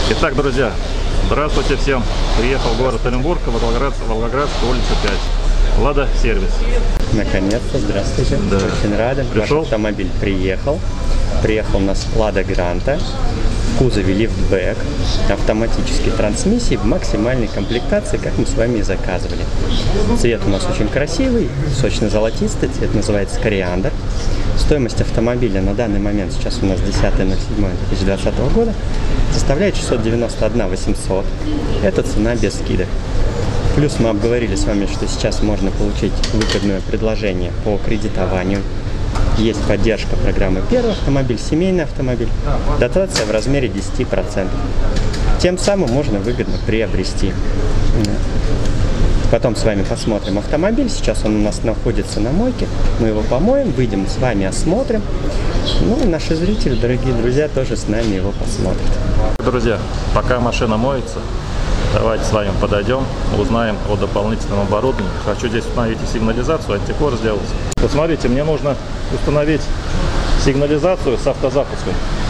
Итак, друзья, здравствуйте всем. Приехал в город Оренбург, Волгоградская, улица 5. Лада сервис. Наконец-то, здравствуйте. Да. Очень рады. Пришел? Наш автомобиль приехал. Приехал у нас Лада Гранта. В кузове лифтбэк. Автоматические трансмиссии в максимальной комплектации, как мы с вами и заказывали. Цвет у нас очень красивый, сочно-золотистый. Цвет называется кориандр. Стоимость автомобиля на данный момент, сейчас у нас 10.07.2020 года, составляет 691 800. Это цена без скидок. Плюс мы обговорили с вами, что сейчас можно получить выгодное предложение по кредитованию. Есть поддержка программы «Первый автомобиль», семейный автомобиль. Дотация в размере 10%. Тем самым можно выгодно приобрести. Потом с вами посмотрим автомобиль. Сейчас он у нас находится на мойке. Мы его помоем, выйдем с вами, осмотрим. Ну и наши зрители, дорогие друзья, тоже с нами его посмотрят. Друзья, пока машина моется, давайте с вами подойдем, узнаем о дополнительном оборудовании. Хочу здесь установить и сигнализацию, антикор сделать. Посмотрите, мне нужно установить сигнализацию с автозапуском.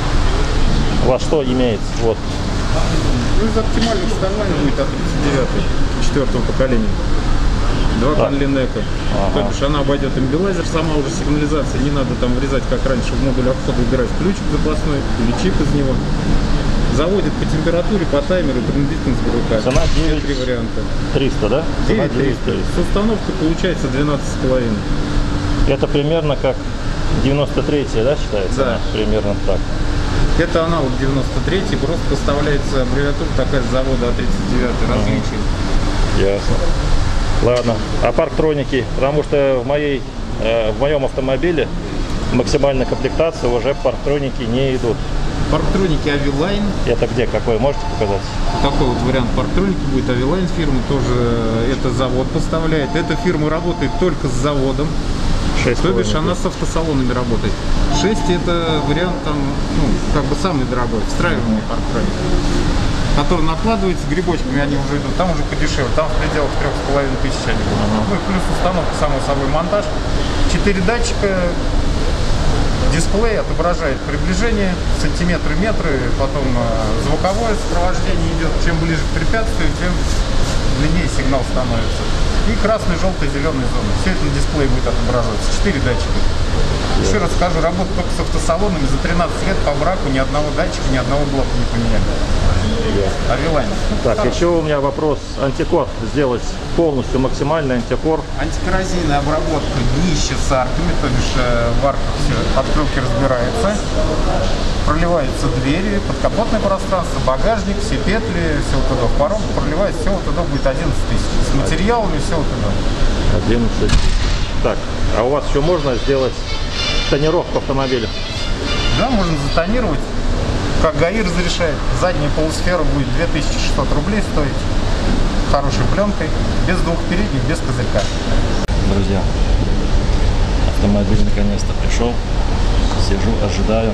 Во что имеется? Вот. Ну, из оптимальных стандартов будет от 39-й, 4-го поколения. 2 Конлинека. То бишь она обойдет имбилайзер, сама уже сигнализация. Не надо там врезать, как раньше, в модуль обхода выбирать ключик запасной или чип из него. Заводит по температуре, по таймеру, принудительно сбрыкать. Цена 9 3 варианта. 300, да? 9300. С установкой получается 12,5. Это примерно как 93-я, да, считается? Да. Примерно так. Это аналог 93-й, просто поставляется аббревиатура такая с завода А39, различия. Ясно. Ладно. А парктроники? Потому что в моем автомобиле максимальная комплектация уже парктроники не идут. Парктроники Aviline. Это где? Какой? Можете показать? Такой вот вариант парктроники будет. Aviline фирмы тоже, это завод поставляет. Эта фирма работает только с заводом. То бишь она с автосалонами работает. 6 это вариант там, ну, как бы самый дорогой, встраиваемый парктроник, который накладывается грибочками, они уже идут, там уже подешевле, там в пределах 3500 они будут. Ну и плюс установка, само собой, монтаж. 4 датчика, дисплей отображает приближение, сантиметры, метры, потом звуковое сопровождение идет. Чем ближе к препятствию, тем длиннее сигнал становится. И красный, желтый, зеленый зоны. Все это на дисплее будет отображаться. 4 датчика. Еще раз скажу, работа только с автосалонами. За 13 лет по браку ни одного датчика, ни одного блока не поменяли. Aviline. Так, еще у меня вопрос. Антикор сделать полностью, максимальный антикор. Антикоррозийная обработка днища с арками, то бишь в арках все подкрылки разбирается. Проливаются двери, подкапотное пространство, багажник, все петли, все вот туда в порог. Проливается, все вот туда будет 11 тысяч. С материалами все вот туда. 11. Так, а у вас еще можно сделать тонировку автомобиля? Да, можно затонировать, как ГАИ разрешает. Задняя полусфера будет 2600 рублей стоить. Хорошей пленкой, без двух передних, без козырька. Друзья, автомобиль наконец-то пришел. Сижу, ожидаю.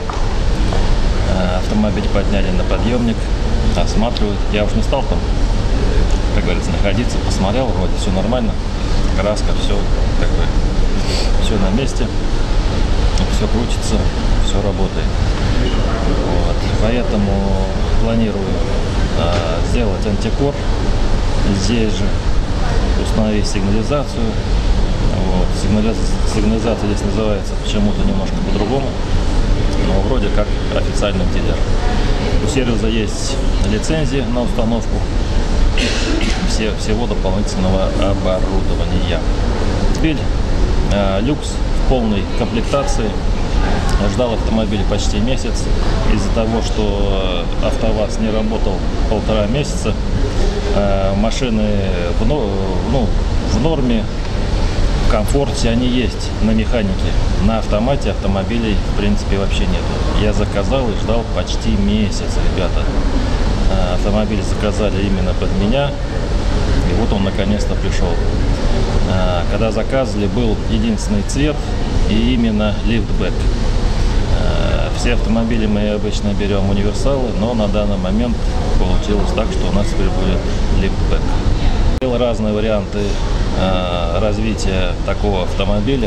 Автомобиль подняли на подъемник, осматривают. Я уже не стал там, как говорится, находиться. Посмотрел, вроде все нормально. Краска, все как бы все на месте. Все крутится, все работает. Вот. Поэтому планирую сделать антикор. Здесь же установить сигнализацию. Вот. Сигнализация здесь называется почему-то немножко по-другому, но вроде как официальный дилер. У сервиса есть лицензия на установку всего дополнительного оборудования. Автомобиль люкс в полной комплектации. Ждал автомобиль почти месяц. Из-за того, что АвтоВАЗ не работал 1,5 месяца, машины в норме, в комфорте они есть на механике. На автомате автомобилей в принципе вообще нету. Я заказал и ждал почти месяц, ребята. Автомобиль заказали именно под меня. И вот он наконец-то пришел. Когда заказывали, был единственный цвет и именно лифтбэк. Все автомобили мы обычно берем универсалы, но на данный момент получилось так, что у нас теперь будет лифтбэк. Был разные варианты развития такого автомобиля.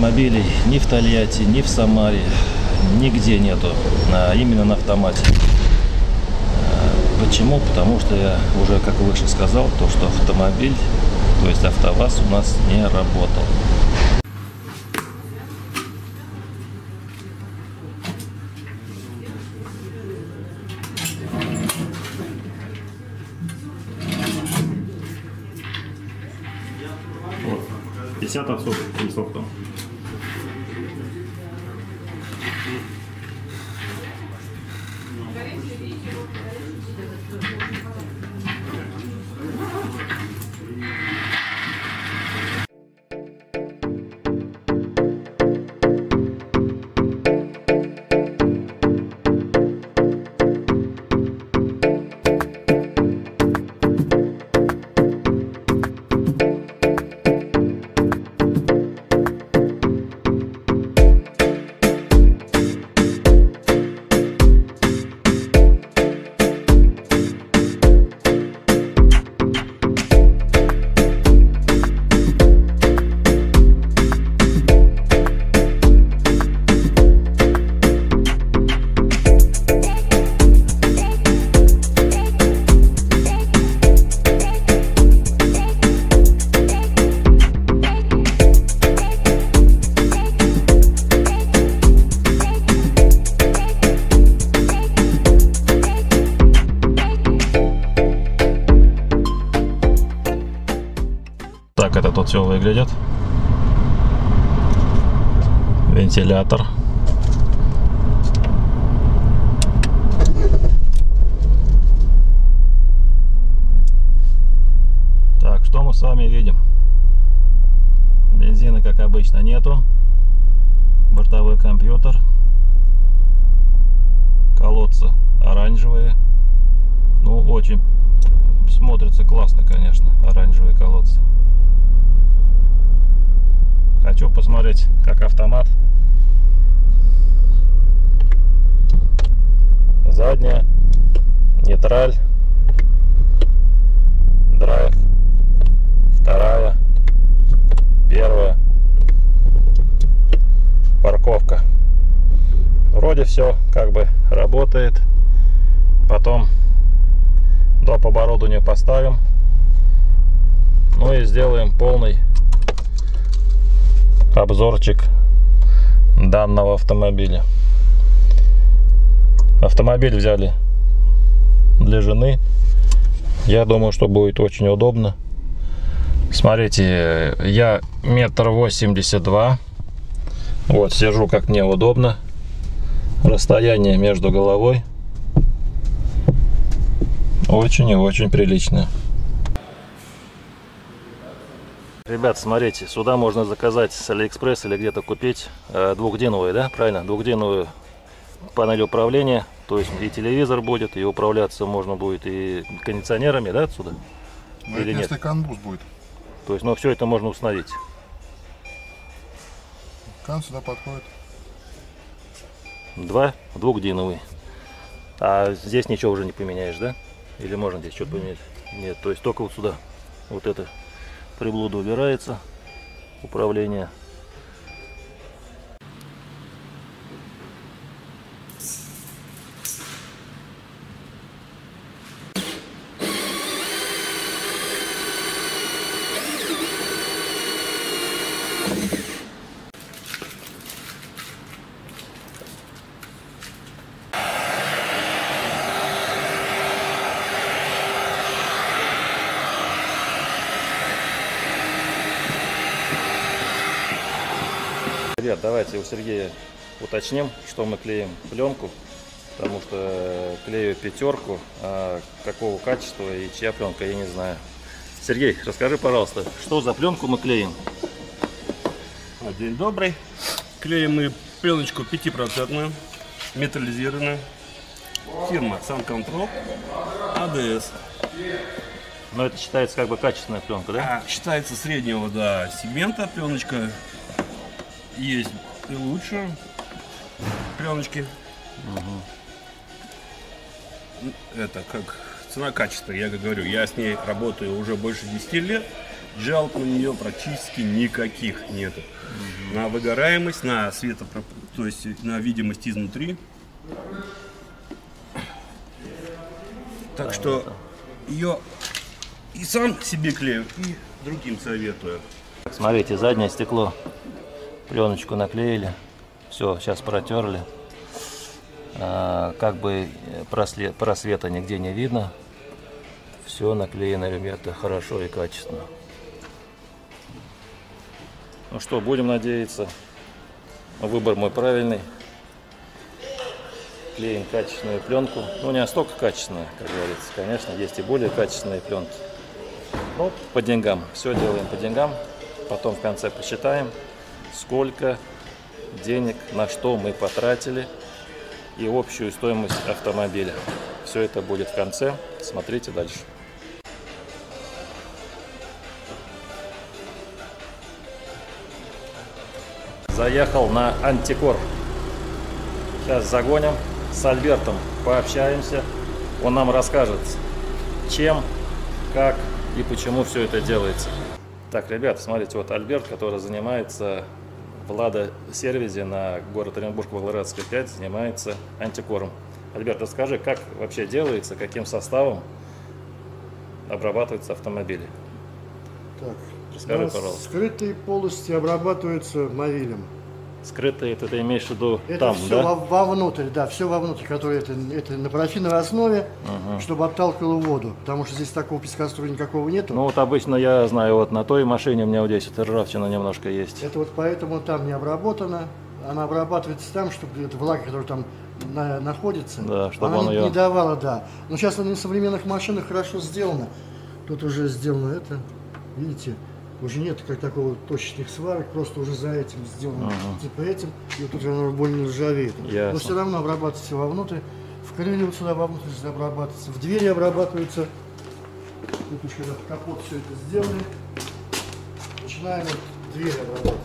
Автомобилей ни в Тольятти, ни в Самаре, нигде нету, именно на автомате. Почему? Потому что я уже, как выше сказал, то, что автомобиль, то есть АвтоВАЗ у нас не работал. Вот, 50 софтом. Так это тут все выглядит. Вентилятор. Так, что мы с вами видим? Бензина, как обычно, нету. Бортовой компьютер. Колодцы оранжевые. Ну, очень смотрится классно, конечно, оранжевые колодцы. Хочу посмотреть, как автомат. Задняя, нейтраль, драйв, вторая, первая, парковка. Вроде все как бы работает. Потом доп. Оборудование поставим. Ну и сделаем полный обзорчик данного автомобиля. Автомобиль взяли для жены. Я думаю, что будет очень удобно. Смотрите, я 1,82 м. Вот, сижу как мне удобно. Расстояние между головой очень и очень приличное. Ребят, смотрите, сюда можно заказать с Алиэкспресс или где-то купить двухдиновую, да, правильно? Двухдиновую панель управления, то есть и телевизор будет, и управляться можно будет и кондиционерами, да, отсюда? Но или это нет? если канбус будет. То есть, ну, все это можно установить. Кан сюда подходит. Двухдиновый. А здесь ничего уже не поменяешь, да? Или можно здесь что-то поменять? Нет, то есть только вот сюда. Вот это приблуда убирается, управление. Ребят, давайте у Сергея уточним, что мы клеим пленку, потому что клею пятерку, а какого качества и чья пленка, я не знаю. Сергей, расскажи, пожалуйста, что за пленку мы клеим? День добрый. Клеим мы пленочку 5%, металлизированную. Фирма Sun-Control, ADS. Но это считается как бы качественная пленка, да? Считается среднего, да, сегмента пленочка. Есть и лучше пленочки. Это как цена-качество, я говорю, я с ней работаю уже больше 10 лет. Жалоб на нее практически никаких нету. На выгораемость, на то есть на видимость изнутри. Так что ее и сам себе клею, и другим советую. Смотрите, заднее стекло. Пленочку наклеили. Все, сейчас протерли. Как бы просвета нигде не видно. Все наклеено, ребята, хорошо и качественно. Ну что, будем надеяться. Выбор мой правильный. Клеим качественную пленку. Ну, не настолько качественная, как говорится. Конечно, есть и более качественные пленки. Ну, по деньгам. Все делаем по деньгам. Потом в конце посчитаем, сколько денег, на что мы потратили и общую стоимость автомобиля. Все это будет в конце. Смотрите дальше. Заехал на Антикор. Сейчас загоним. С Альбертом пообщаемся. Он нам расскажет, чем, как и почему все это делается. Так, ребята, смотрите, вот Альберт, который занимается в Лада-сервисе на город Оренбург, Волгоградская 5, занимается Антикором. Альберт, расскажи, как вообще делается, каким составом обрабатываются автомобили? Так, Расскажи, пожалуйста. скрытые полости обрабатываются мовилем. Скрытые, это ты имеешь в виду Это там, все да? вовнутрь, да, все вовнутрь, которое это на парафиновой основе, чтобы отталкивало воду, потому что здесь такого пескоструя никакого нету. Ну вот обычно я знаю, вот на той машине у меня вот здесь вот ржавчина немножко есть. Это вот поэтому там не обработано, она обрабатывается там, чтобы эта влага, которая там находится, Да, чтобы она он ее... не давала, да. Но сейчас на современных машинах хорошо сделано. Тут уже сделано это, видите, уже нет как такого точечных сварок, просто уже за этим сделано, типа этим, и вот тут оно больно ржавеет. Ясно. Но все равно обрабатывается вовнутрь, в крылья вот сюда вовнутрь обрабатывается, в двери обрабатываются. Тут уж когда в капот все это сделали, начинаем вот двери обрабатывать.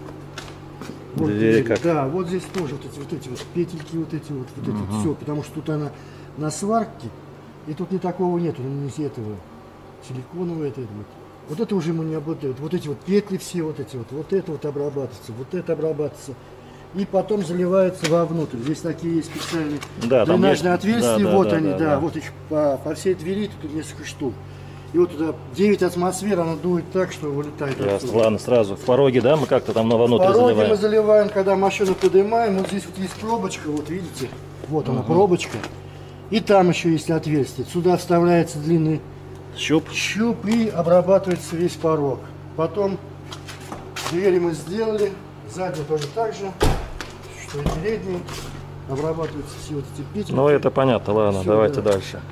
Вот Двери как? Да, вот здесь тоже вот эти вот петельки, вот эти вот все, потому что тут она на сварке, и тут ни такого нету, не этого силиконового, это вот. Вот это уже мы не обладаем. Вот эти вот петли все, вот эти вот это вот обрабатывается, вот это обрабатывается. И потом заливается вовнутрь. Здесь такие есть специальные дренажные отверстия, вот они, да, вот их по всей двери, тут несколько штук. И вот туда 9 атмосфер, она дует так, что вылетает. Ясно. Ладно, сразу в пороге, да, мы как-то там вовнутрь в пороге заливаем? мы заливаем, когда машину поднимаем, вот здесь вот есть пробочка, вот видите, вот она пробочка. И там еще есть отверстие. Сюда вставляется длинный щуп и обрабатывается весь порог. Потом двери мы сделали, задние тоже так же, что и передние. Обрабатываются все вот эти петли. Ну это понятно, ладно, Всё, давайте да. дальше.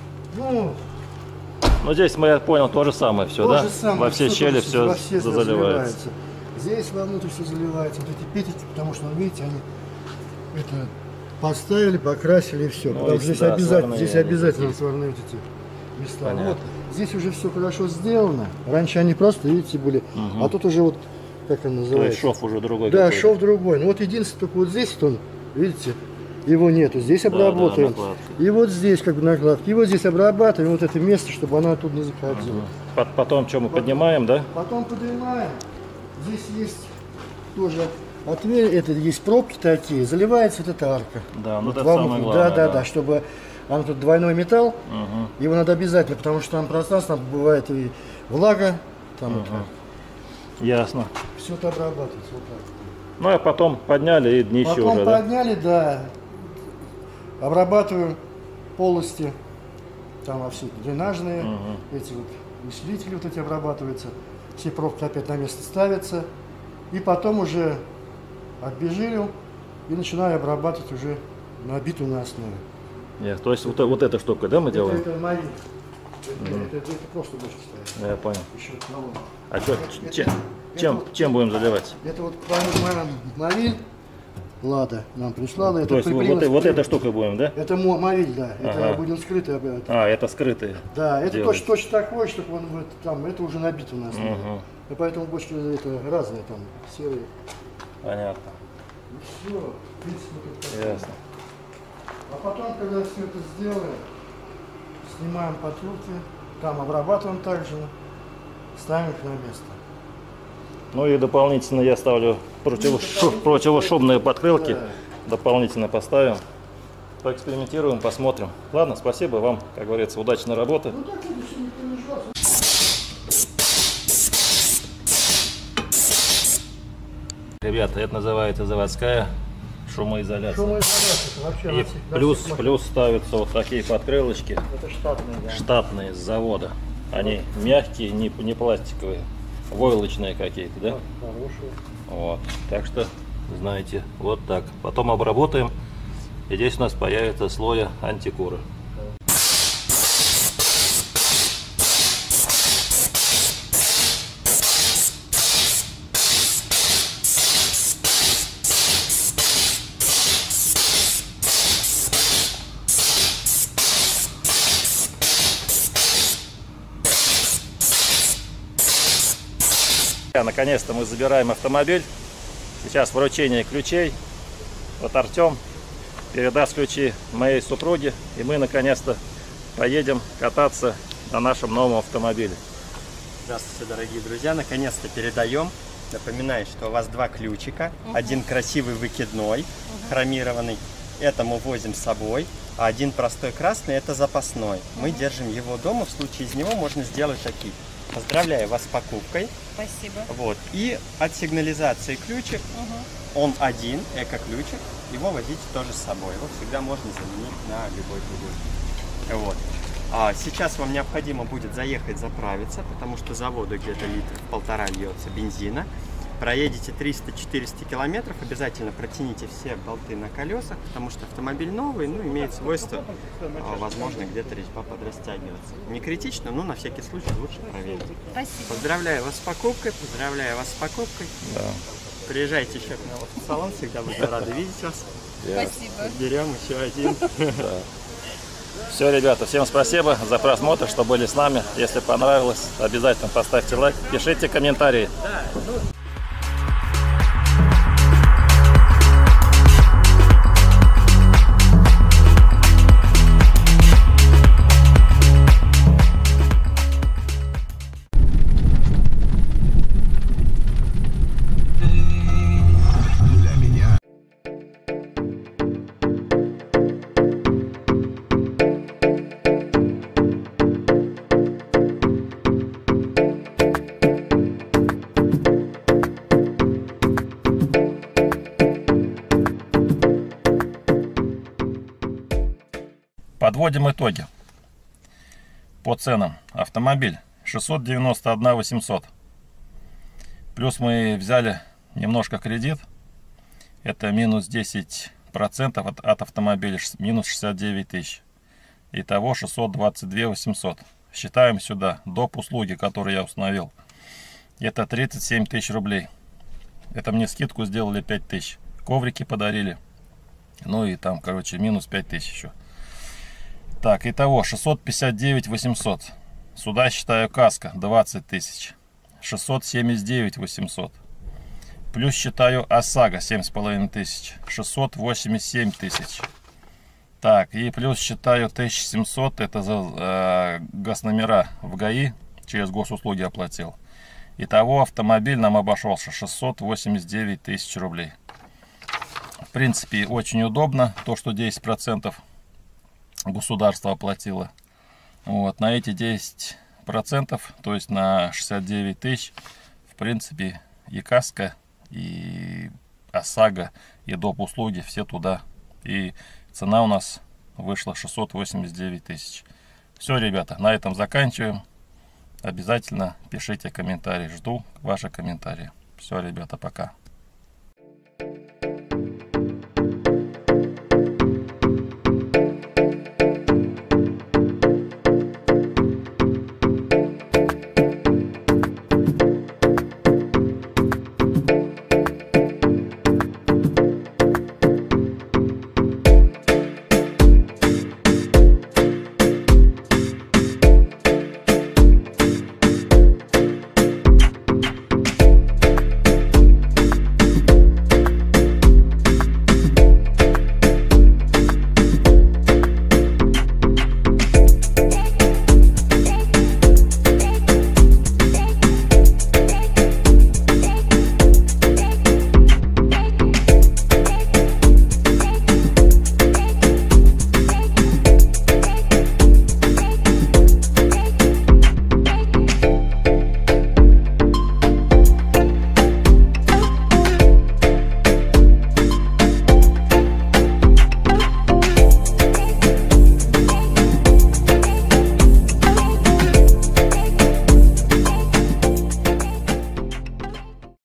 Ну, здесь, я понял, то же самое все, то да? же самое, Во все щели все во все заливается. Здесь вовнутрь все заливается. Вот эти петельки, потому что, видите, они это поставили, покрасили и все. Ну, Потому что здесь да, обязательно, сварные сварные вот эти места. Понятно. Вот. Здесь уже все хорошо сделано. Раньше они просто, видите, были. А тут уже вот, как он То называется? есть шов уже другой. Да, какой-то. шов другой. Ну вот единственное, только вот здесь вот он, видите, его нету. Здесь обработаем. накладка. И вот здесь как бы накладки. И вот здесь обрабатываем вот это место, чтобы она оттуда не заходила. Потом что, мы поднимаем, да? Потом поднимаем. Здесь есть тоже отверстие, это есть пробки такие, заливается вот эта арка. Да, ну Вот это вовнутрь. самое главное. Да, чтобы она тут двойной металл, его надо обязательно, потому что там пространство бывает и влага, там Ясно. все это обрабатывается вот так. Ну а потом подняли и днище Потом уже, да? подняли, да, обрабатываем полости, там во все дренажные, эти вот усилители вот эти обрабатываются, все пробки опять на место ставятся, и потом уже обезжирил и начинаю обрабатывать уже на битую на основе. Нет, то есть вот эта штука, да, мы делаем? Это мои. Это просто больше ставить. Я понял. Еще колонн. А что, чем будем заливать? Это вот мовиль, Лада нам прислала. То есть вот этой штукой будем, да? Это мовиль, да. Это Ага. будем скрытый. А, это скрытые. Да, это делать. точно такое, чтобы он вот там, это уже набито у нас. И поэтому бочки это разные там, серые. Понятно. Все, в принципе, тут так. Ясно. А потом, когда все это сделаем, снимаем потёрки, там обрабатываем также, ставим их на место. Ну и дополнительно я ставлю противошумные подкрылки. Да. Дополнительно поставим. поэкспериментируем, посмотрим. Ладно, спасибо вам, как говорится, удачной работы. Ребята, это называется заводская шумоизоляция. Шумоизоляция, вообще И плюс ставятся вот такие подкрылочки. Это штатные, да. Штатные с завода. Они мягкие, не пластиковые, войлочные какие-то, да? Хорошие. Вот. Так что, знаете, вот так. Потом обработаем, и здесь у нас появится слой антикуры. Наконец-то мы забираем автомобиль. Сейчас вручение ключей. Вот Артем передаст ключи моей супруге, и мы наконец-то поедем кататься на нашем новом автомобиле. Здравствуйте, дорогие друзья! Наконец-то передаем. Напоминаю, что у вас два ключика. Один красивый выкидной, хромированный. Это мы возим с собой. А один простой красный, это запасной. Мы держим его дома. В случае из него можно сделать такие. Поздравляю вас с покупкой. Спасибо. Вот. И от сигнализации ключик. Он один, эко-ключик. Его возите тоже с собой. Его всегда можно заменить на любой другой. Вот. А сейчас вам необходимо будет заехать заправиться, потому что заводу где-то литров 1,5 льется бензина. Проедете 300-400 километров, обязательно протяните все болты на колесах, потому что автомобиль новый, ну, имеет свойство, возможно, где-то резьба подрастягиваться. Не критично, но на всякий случай лучше проверить. Спасибо. Поздравляю вас с покупкой, поздравляю вас с покупкой. Да. Приезжайте еще к нам в салон, всегда будем рады видеть вас. Спасибо. Берем еще один. Все, ребята, всем спасибо за просмотр, что были с нами. Если понравилось, обязательно поставьте лайк, пишите комментарии. Подводим итоги по ценам. Автомобиль 691 800. Плюс мы взяли немножко кредит. Это минус 10% от автомобиля, минус 69 тысяч. Итого 622 800. Считаем сюда доп. Услуги, которые я установил. Это 37 тысяч рублей. Это мне скидку сделали 5 тысяч. Коврики подарили. Ну и там, короче, минус 5 тысяч еще. Так, итого 659 800. Сюда считаю каска 20 тысяч. 679 800. Плюс считаю ОСАГО 7,5 тысяч. 687 тысяч. Так, и плюс считаю 1700. Это за госномера в ГАИ. Через госуслуги оплатил. Итого автомобиль нам обошелся 689 тысяч рублей. В принципе, очень удобно. То, что 10% государство оплатило. Вот, на эти 10%, то есть на 69 тысяч, в принципе, и каска, и ОСАГО, и доп. Услуги, все туда. И цена у нас вышла 689 тысяч. Все, ребята, на этом заканчиваем. Обязательно пишите комментарии. Жду ваши комментарии. Все, ребята, пока.